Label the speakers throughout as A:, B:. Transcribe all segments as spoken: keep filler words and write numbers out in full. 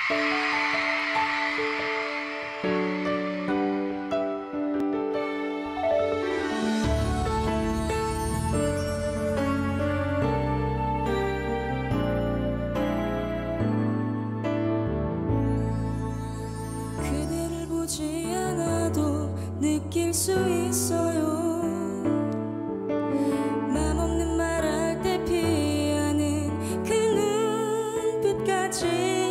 A: 느낄 수 있어요. 맘 없는 말할 때 피하는 그 눈빛까지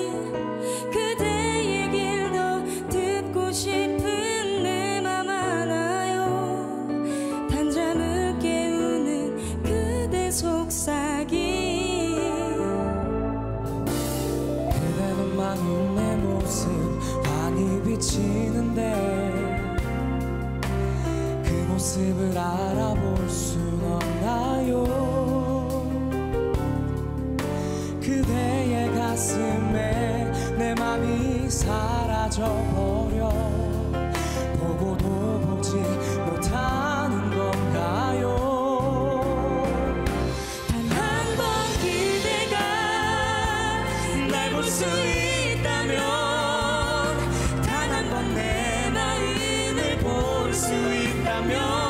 A: 그대 얘길 더 듣고 싶은 내 맘 알아요. 단잠을 깨우는 그대 속삭임.
B: 그대는 많은 내 모습 환히 비치는데 모습을 알아볼 순 없나요? 그대의 가슴에 내 맘이 사라져버려 보고도 보지 못하는 건가요?
A: 단 한 번 그대가 날 볼 수 있다면 단 한 번 내 마음을 볼 수 있다면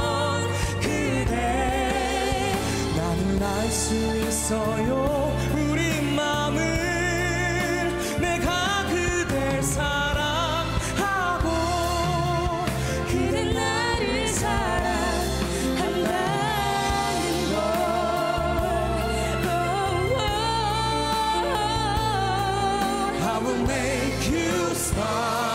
B: 알 수 있어요. 우리 맘을 내가 그댈 사랑하고
A: 그대 나를 사랑한다는 걸. oh, oh, oh.
B: I will make you smile.